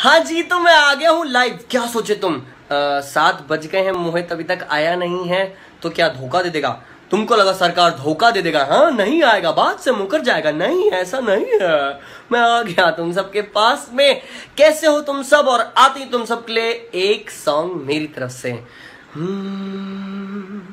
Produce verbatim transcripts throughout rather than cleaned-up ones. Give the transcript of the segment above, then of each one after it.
हाँ जी, तो मैं आ गया हूँ लाइव। क्या सोचे तुम, सात बज गए हैं, मोहित अभी तक आया नहीं है, तो क्या धोखा दे देगा? तुमको लगा सरकार धोखा दे देगा? हाँ, नहीं आएगा, बात से मुकर जाएगा। नहीं, ऐसा नहीं है। मैं आ गया तुम सबके पास में। कैसे हो तुम सब? और आती तुम सबके लिए एक सॉन्ग मेरी तरफ से। हम्म,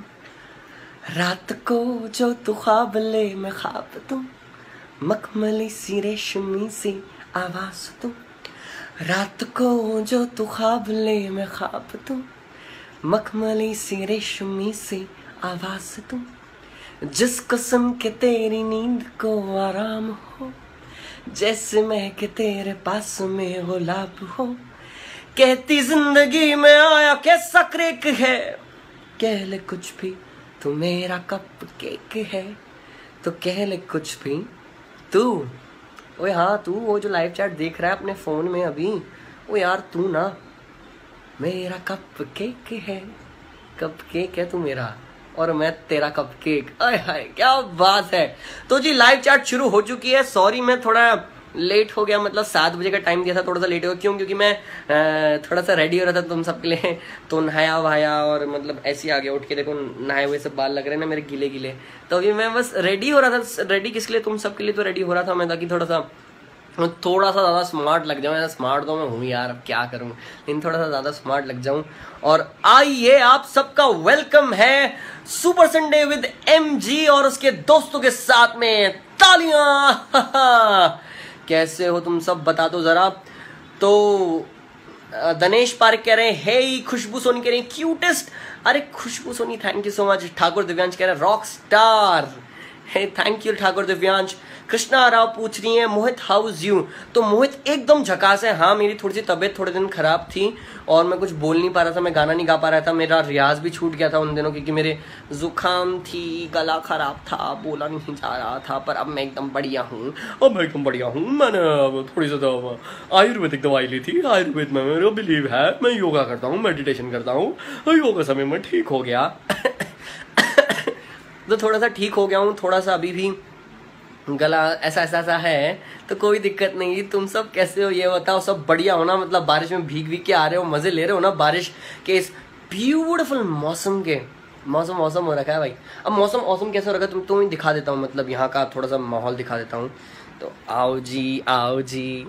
रात को जो तू ख्वाब ले मैं ख्वाब तुम, मखमली सी रेशमी सी आवाज तुम। रात को जो तू ख्वाब ले मैं ख्वाब तुम, मखमली सी रेशमी सी आवाज तुम। जिस कसम के तेरी नींद को आराम हो, जैसे मैं के तेरे पास में हो लाभ हो। कहती जिंदगी में आया कैसा क्रेक है, कह ले कुछ भी तू मेरा कप केक है। तो कह ले कुछ भी तू। ओए हाँ, तू वो जो लाइव चैट देख रहा है अपने फोन में अभी, ओ यार तू ना मेरा कप केक है। कप केक है तू मेरा और मैं तेरा कप केक। आय हाय क्या बात है। तो जी लाइव चैट शुरू हो चुकी है। सॉरी मैं थोड़ा लेट हो गया, मतलब सात बजे का टाइम दिया था, थोड़ा सा लेट हो गया। क्यों? क्योंकि मैं थोड़ा सा रेडी हो रहा था तुम सबके लिए, तो नहाया वहाया और मतलब ऐसे ही आ गया उठ के। देखो नहाए हुए सब बाल लग रहे हैं ना मेरे गीले गीले। तो अभी मैं बस रेडी हो रहा था। रेडी किस लिए? तुम सबके लिए तो रेडी हो रहा था मैं, ताकि थोड़ा सा थोड़ा सा ज़्यादा स्मार्ट लग जाऊँ। स्मार्ट तो मैं हूँ यार, अब क्या करूँ, लेकिन थोड़ा सा ज़्यादा स्मार्ट लग जाऊँ। और आइए आप सबका वेलकम है सुपर संडे विद एमजी और उसके दोस्तों के साथ में। तालियां। कैसे हो तुम सब, बता दो जरा। तो दनेश पार्क कह रहे हैं हे, खुशबू सोनी कह रहे हैं क्यूटेस्ट। अरे Khushboo Soni thank you so much. Thakur Divyansh कह रहे हैं rock star. Hey thank you Thakur Divyansh. Krishna Rao पूछ रही है मोहित हाउस यू। तो मोहित एकदम झकास है। हाँ, मेरी थोड़ी सी तबीयत थोड़े दिन खराब थी और मैं कुछ बोल नहीं पा रहा था, मैं गाना नहीं गा पा रहा था। मेरा रियाज भी छूट गया था उन दिनों, क्योंकि मेरे जुकाम थी, गला खराब था, बोला नहीं जा रहा था। पर अब मैं एकदम बढ़िया हूँ। अब मैं एकदम बढ़िया हूँ। मैंने थोड़ी सी दवा आयुर्वेदिक दवाई ली थी। आयुर्वेद में मेरा बिलीव है। मैं योगा करता हूँ, मेडिटेशन करता हूँ, योगा समय में ठीक हो गया। तो थोड़ा सा ठीक हो गया हूँ, थोड़ा सा अभी भी गला ऐसा ऐसा ऐसा है, तो कोई दिक्कत नहीं। तुम सब कैसे हो ये बताओ? सब बढ़िया हो ना? मतलब बारिश में भीग भीग के आ रहे हो, मजे ले रहे हो ना बारिश के इस ब्यूटीफुल मौसम के। मौसम मौसम हो रखा है भाई। अब मौसम मौसम कैसे हो रखा है तुम तुम्हें दिखा देता हूँ, मतलब यहाँ का थोड़ा सा माहौल दिखा देता हूँ। तो आओ जी आओ जी।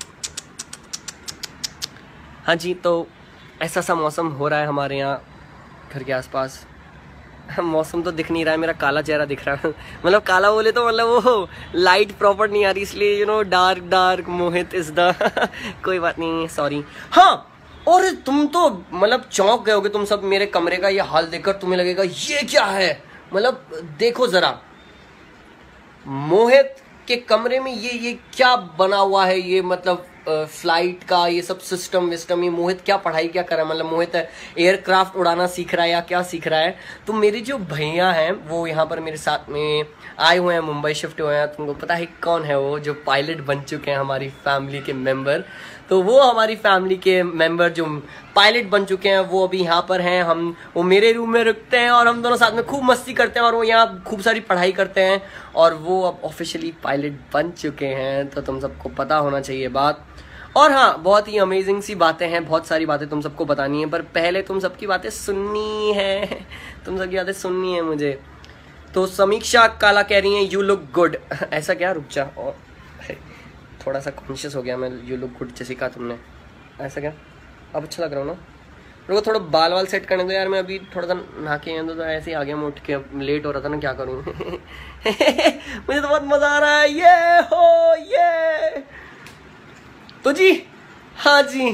हाँ जी, तो ऐसा सा मौसम हो रहा है हमारे यहाँ घर के आसपास। मौसम तो दिख नहीं रहा है, मेरा काला चेहरा दिख रहा है। मतलब काला बोले तो मतलब वो लाइट प्रॉपर नहीं आ रही, इसलिए you know dark dark Mohit is the कोई बात नहीं, सॉरी। हाँ, और तुम तो मतलब चौंक गए होगे तुम सब मेरे कमरे का ये हाल देखकर। तुम्हें लगेगा ये क्या है, मतलब देखो जरा मोहित के कमरे में ये ये क्या बना हुआ है। ये मतलब फ्लाइट का ये सब सिस्टम विस्टम, ये मोहित क्या पढ़ाई क्या कर रहा है? मतलब मोहित एयरक्राफ्ट उड़ाना सीख रहा है या क्या सीख रहा है? तो मेरे जो भैया हैं वो यहाँ पर मेरे साथ में आए हुए हैं, मुंबई शिफ्ट हुए हैं। तुमको पता है कौन है वो जो पायलट बन चुके हैं, हमारी फैमिली के मेंबर। तो वो हमारी फैमिली के मेंबर जो पायलट बन चुके हैं वो अभी यहाँ पर हैं। हम वो मेरे रूम में रुकते हैं और हम दोनों साथ में खूब मस्ती करते हैं और वो यहाँ खूब सारी पढ़ाई करते हैं और वो अब ऑफिशियली पायलट बन चुके हैं। तो तुम सबको पता होना चाहिए बात। और हाँ, बहुत ही अमेजिंग सी बातें हैं, बहुत सारी बातें तुम सबको बतानी है, पर पहले तुम सबकी बातें सुननी है। तुम सबकी बातें सुननी है मुझे। तो समीक्षा काला कह रही है यू लुक गुड। ऐसा क्या? रुक जा, और थोड़ा सा कॉन्शियस हो गया मैं। यू लुक गुड जैसे कहा तुमने, ऐसा क्या? अब अच्छा लग रहा हूँ ना? रुको थोड़ा बाल वाल सेट करने दो यार। मैं अभी थोड़ा सा नहा के तो, तो ऐसे ही आ गया मैं उठ के, लेट हो रहा था ना, क्या करूँ। मुझे तो बहुत मजा आ रहा है। ये हो ये तो जी, हाँ जी।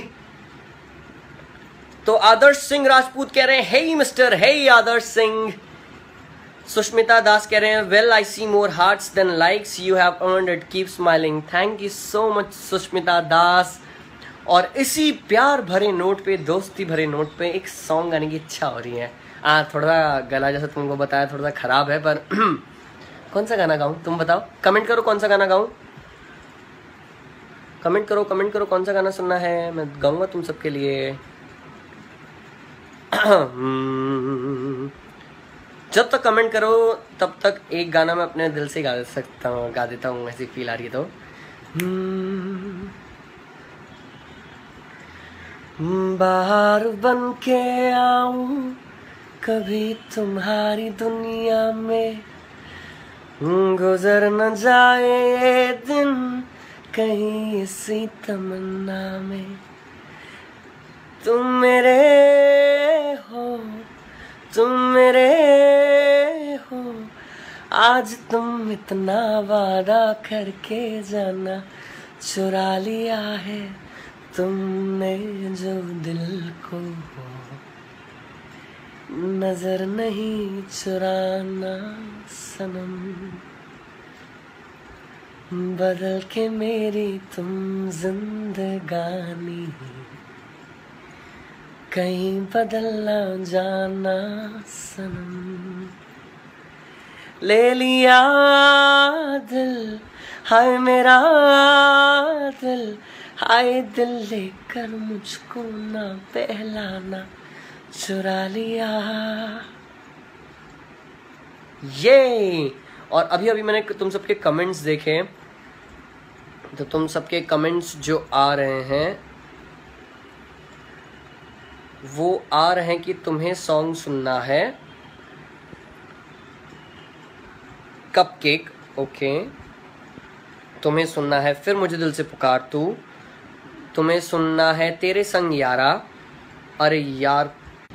तो आदर्श सिंह राजपूत कह रहे हैं hey mister, hey Adarsh Singh. Sushmita Das कह रहे हैं well I see more hearts than likes, you have earned it, keep smiling. Thank you so much Sushmita Das. और इसी प्यार भरे नोट पे, दोस्ती भरे नोट पे एक सॉन्ग गाने की इच्छा हो रही है। आ थोड़ा गला जैसा तुमको बताया थोड़ा सा खराब है, पर कौन सा गाना गाऊं तुम बताओ? कमेंट करो कौन सा गाना गाऊं, कमेंट करो कमेंट करो कौन सा गाना सुनना है, मैं गाऊंगा तुम सबके लिए। जब तक कमेंट करो तब तक एक गाना मैं अपने दिल से गा सकता हूँ, गा देता हूँ, ऐसी फील आ रही है तो। बाहर बन के आऊं कभी तुम्हारी दुनिया में, गुजर न जाए ये दिन कहीं इसी तमन्ना में। तुम मेरे हो, तुम मेरे हो, आज तुम इतना वादा करके जाना, चुरा लिया है तुमने जो दिल को, नजर नहीं चुराना सनम, बदल के मेरी तुम जिंदगानी, कहीं बदल न जाना सनम। ले लिया दिल, हाय मेरा दिल, हाय दिल लेकर मुझको ना पहलाना, चुरा लिया। ये और अभी अभी मैंने तुम सबके कमेंट्स देखे, तो तुम सबके कमेंट्स जो आ रहे हैं वो आ रहे हैं कि तुम्हें सॉन्ग सुनना है कपकेक, ओके। तुम्हें सुनना है फिर मुझे दिल से पुकार तू, तुम्हें सुनना है तेरे संग यारा, अरे यार,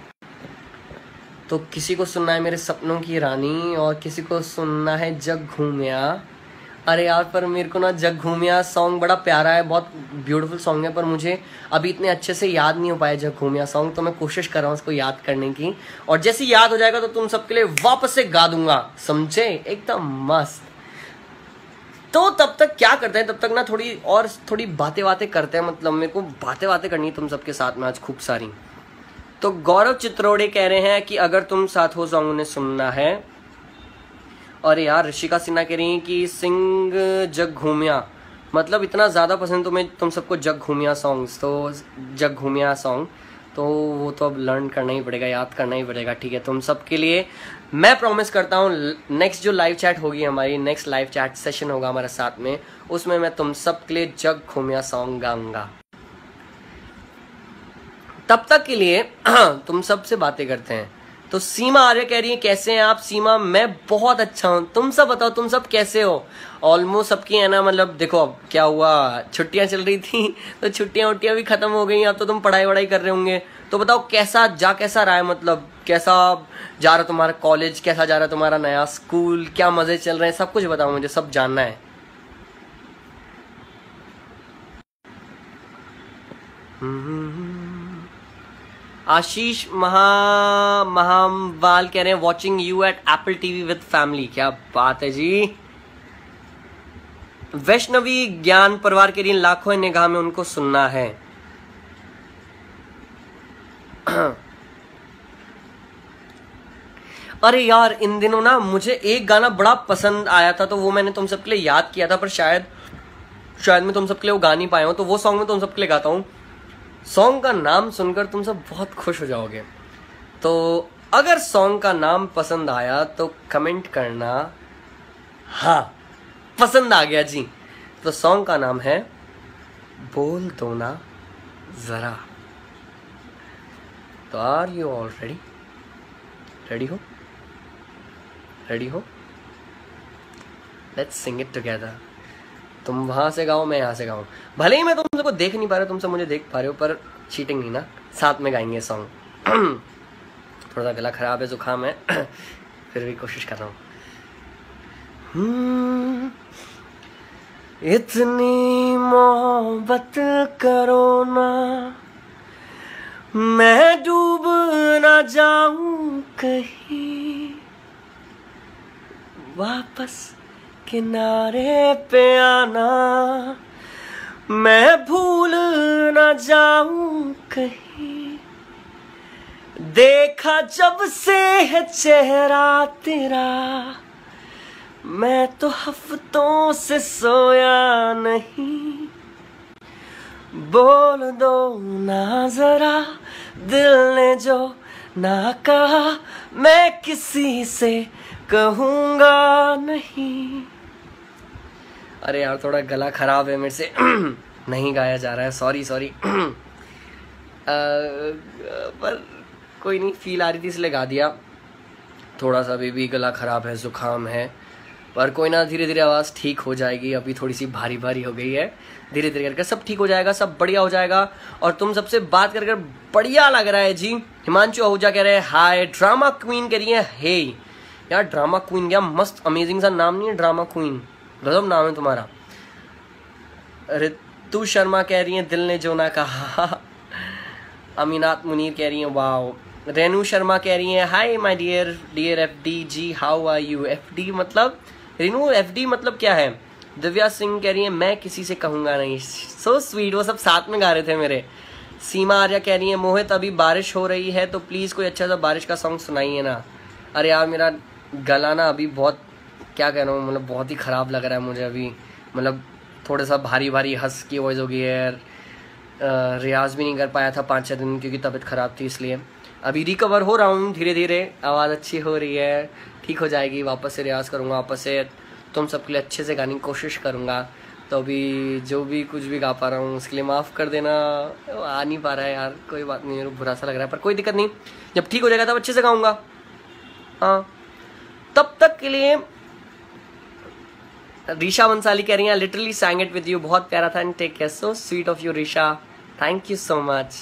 तो किसी को सुनना है मेरे सपनों की रानी, और किसी को सुनना है जग घूमिया। अरे यार, पर मेरे को ना जग घूमिया सॉन्ग बड़ा प्यारा है, बहुत ब्यूटीफुल सॉन्ग है, पर मुझे अभी इतने अच्छे से याद नहीं हो पाया जग घूमिया सॉन्ग, तो मैं कोशिश कर रहा हूँ उसको याद करने की, और जैसे याद हो जाएगा तो तुम सबके लिए वापस से गा दूंगा, समझे, एकदम मस्त। तो तब तक क्या करते हैं, तब तक ना थोड़ी और थोड़ी बातें बातें करते हैं, मतलब मेरे को बातें बातें करनी है तुम सबके साथ में आज खूब सारी। तो गौरव चित्रोड़े कह रहे हैं कि अगर तुम साथ हो सॉन्ग उन्हें सुनना है। और यार ऋषिका सिन्हा कह रही है कि सिंग जग घूमिया, मतलब इतना ज़्यादा पसंद तुम्हें तुम सबको जग घूमिया सॉन्ग्स, तो जग घूमिया सॉन्ग तो वो तो अब लर्न करना ही पड़ेगा, याद करना ही पड़ेगा, ठीक है। तुम सबके लिए मैं प्रॉमिस करता हूँ नेक्स्ट जो लाइव चैट होगी हमारी, नेक्स्ट लाइव चैट सेशन होगा हमारे साथ में, उसमें मैं तुम सबके लिए जग घूमिया सॉन्ग गाऊंगा। तब तक के लिए तुम सबसे बातें करते हैं। तो सीमा आर्य कह रही है कैसे हैं आप। सीमा, मैं बहुत अच्छा हूँ, तुम सब बताओ तुम सब कैसे हो। ऑलमोस्ट सबकी है ना, मतलब देखो अब क्या हुआ, छुट्टियां चल रही थी तो छुट्टियां उट्टियां भी खत्म हो गई, अब तो तुम पढ़ाई वढ़ाई कर रहे होंगे। तो बताओ कैसा जा कैसा रहा है, मतलब कैसा जा रहा तुम्हारा कॉलेज, कैसा जा रहा तुम्हारा नया स्कूल, क्या मजे चल रहे हैं, सब कुछ बताओ, मुझे सब जानना है। आशीष महा महावाल कह रहे हैं watching you at Apple TV with family, क्या बात है जी। वैष्णवी ज्ञान परिवार के लिए लाखों निगाह में उनको सुनना है। अरे यार इन दिनों ना मुझे एक गाना बड़ा पसंद आया था, तो वो मैंने तुम सबके लिए याद किया था, पर शायद शायद मैं तुम सबके लिए वो गा नहीं पाया हूं, तो वो सॉन्ग मैं तुम सबके लिए गाता हूं। सॉन्ग का नाम सुनकर तुम सब बहुत खुश हो जाओगे, तो अगर सॉन्ग का नाम पसंद आया तो कमेंट करना हाँ पसंद आ गया जी। तो सॉन्ग का नाम है बोल दो ना जरा। तो are you all ready? Ready हो? रेडी हो? Let's sing it together. तुम वहां से गाओ, मैं यहाँ से गाऊं, भले ही मैं तुम सबको देख नहीं पा रहे, तुम सब मुझे देख पा रहे हो, पर चीटिंग नहीं ना, साथ में गाएंगे सॉन्ग। थोड़ा सा गला खराब है, जुकाम है, फिर भी कोशिश कर रहा हूँ। इतनी मोहब्बत करो ना, मैं डूब ना जाऊं कहीं, वापस किनारे पे आना, मैं भूल ना जाऊं कहीं, देखा जब से है चेहरा तेरा, मैं तो हफ्तों से सोया नहीं, बोल दो ना जरा, दिल ने जो ना कहा मैं किसी से कहूंगा नहीं। अरे यार थोड़ा गला खराब है मेरे से, नहीं गाया जा रहा है, सॉरी सॉरी। पर कोई नहीं, फील आ रही थी इसलिए गा दिया। थोड़ा सा अभी भी गला ख़राब है, ज़ुकाम है, पर कोई ना, धीरे धीरे आवाज़ ठीक हो जाएगी। अभी थोड़ी सी भारी भारी हो गई है, धीरे धीरे करके सब ठीक हो जाएगा, सब बढ़िया हो जाएगा। और तुम सबसे बात कर कर बढ़िया लग रहा है जी। हिमांशु आहूजा कह रहे हैं हाय, ड्रामा क्वीन कह रही है हे। यार ड्रामा क्वीन क्या मस्त अमेजिंग सा नाम नहीं है, ड्रामा क्वीन, गजब नाम है तुम्हारा। ऋतु शर्मा कह रही है दिल ने जो ना कहा। अमीनात मुनीर कह रही है वाओ। रेनू शर्मा कह रही है hi my dear dear F D ji, how are you. F D मतलब रेनू, एफ डी मतलब क्या है। दिव्या सिंह कह रही है मैं किसी से कहूँगा नहीं। सो स्वीट, वो सब साथ में गा रहे थे मेरे। सीमा आर्या कह रही है मोहित अभी बारिश हो रही है तो प्लीज़ कोई अच्छा सा बारिश का सॉन्ग सुनाइए ना। अरे यार मेरा गला ना अभी बहुत, क्या कह रहा हूँ, मतलब बहुत ही ख़राब लग रहा है मुझे अभी। मतलब थोड़ा सा भारी भारी हंस की वॉइस हो गई है। रियाज़ भी नहीं कर पाया था पाँच छः दिन क्योंकि तबीयत ख़राब थी, इसलिए अभी रिकवर हो रहा हूँ धीरे धीरे। आवाज़ अच्छी हो रही है, ठीक हो जाएगी। वापस से रियाज़ करूँगा, वापस से तुम सबके लिए अच्छे से गाने की कोशिश करूँगा। तो अभी जो भी कुछ भी गा पा रहा हूँ उसके लिए माफ़ कर देना। आ नहीं पा रहा है यार, कोई बात नहीं, मेरे को बुरा सा लग रहा है, पर कोई दिक्कत नहीं, जब ठीक हो जाएगा तब अच्छे से गाऊँगा। हाँ, तब तक के लिए रीशा बंसाली कह रही हैं literally sang it with you, बहुत प्यारा था and take care, so sweet of you Risha, thank you so much.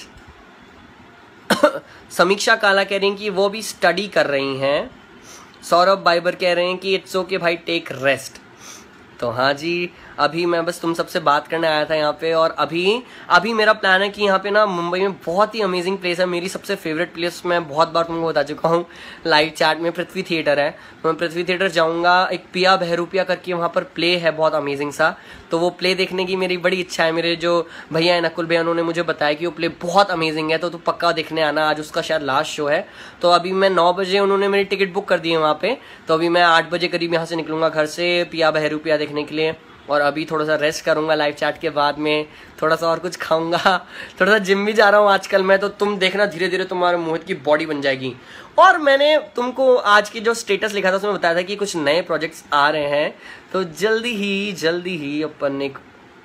Samiksha Kala कह रही हैं कि वो भी स्टडी कर रही हैं। सौरभ बाइबर कह रहे हैं कि इट्स ओके भाई, टेक रेस्ट। तो हाँ जी, अभी मैं बस तुम सबसे बात करने आया था यहाँ पे। और अभी अभी मेरा प्लान है कि यहाँ पे ना मुंबई में बहुत ही अमेजिंग प्लेस है, मेरी सबसे फेवरेट प्लेस, मैं बहुत बार तुमको बता चुका हूँ लाइव चैट में, पृथ्वी थिएटर है। मैं पृथ्वी थिएटर जाऊँगा, एक पिया बहरूपिया करके वहाँ पर प्ले है बहुत अमेजिंग सा, तो वो प्ले देखने की मेरी बड़ी इच्छा है। मेरे जो भैया है नकुल भैया, उन्होंने मुझे बताया कि वो प्ले बहुत अमेजिंग है, तो तू पक्का देखने आना। आज उसका शायद लास्ट शो है, तो अभी मैं नौ बजे उन्होंने मेरी टिकट बुक कर दी है वहाँ पे, तो अभी मैं आठ बजे करीब यहाँ से निकलूंगा घर से पिया बहरूपिया देखने के लिए। और अभी थोड़ा सा रेस्ट करूंगा लाइव चैट के बाद में, थोड़ा सा और कुछ खाऊंगा, थोड़ा सा जिम भी जा रहा हूँ आजकल मैं, तो तुम देखना धीरे धीरे तुम्हारे मोहित की बॉडी बन जाएगी। और मैंने तुमको आज की जो स्टेटस लिखा था उसमें बताया था कि कुछ नए प्रोजेक्ट्स आ रहे हैं, तो जल्दी ही जल्दी ही अपन एक,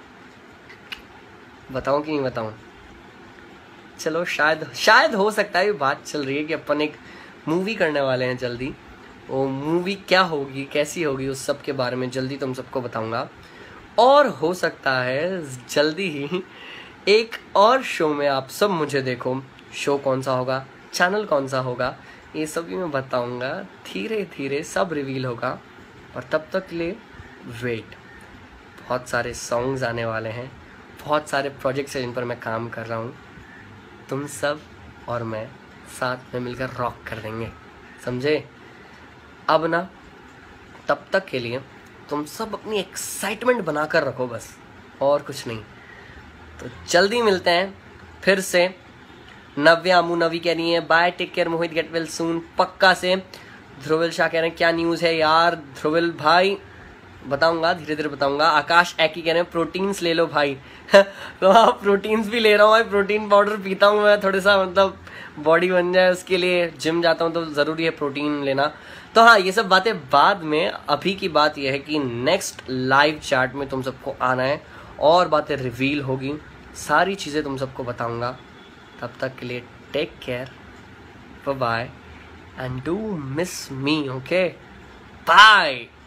बताऊं कि नहीं बताऊं, चलो शायद शायद हो सकता है, बात चल रही है कि अपन एक मूवी करने वाले हैं जल्दी। वो मूवी क्या होगी, कैसी होगी, उस सब के बारे में जल्दी तुम सबको बताऊंगा। और हो सकता है जल्दी ही एक और शो में आप सब मुझे देखो। शो कौन सा होगा, चैनल कौन सा होगा, ये सब भी मैं बताऊंगा, धीरे धीरे सब रिवील होगा। और तब तक के लिए वेट, बहुत सारे सॉन्ग्स आने वाले हैं, बहुत सारे प्रोजेक्ट्स हैं जिन पर मैं काम कर रहा हूँ। तुम सब और मैं साथ में मिलकर रॉक कर देंगे, समझे। अब ना तब तक के लिए तुम सब अपनी एक्साइटमेंट बनाकर रखो बस, और कुछ नहीं। तो जल्दी मिलते हैं फिर से। नव्या अमू नवी कह रही है bye, take care Mohit, get well soon, पक्का से। ध्रुविल शाह कह रहे हैं क्या न्यूज़ है यार। ध्रुविल भाई बताऊंगा, धीरे धीरे बताऊंगा। आकाश एकी कह रहे हैं प्रोटीन्स ले लो भाई। तो हाँ, प्रोटीन्स भी ले रहा हूँ भाई, प्रोटीन पाउडर पीता हूँ मैं, थोड़ा सा मतलब बॉडी बन जाए उसके लिए। जिम जाता हूँ तो ज़रूरी है प्रोटीन लेना। तो हाँ, ये सब बातें बाद में। अभी की बात यह है कि नेक्स्ट लाइव चैट में तुम सबको आना है और बातें रिवील होगी, सारी चीज़ें तुम सबको बताऊंगा। तब तक के लिए take care, bye bye, and do miss me, okay, bye.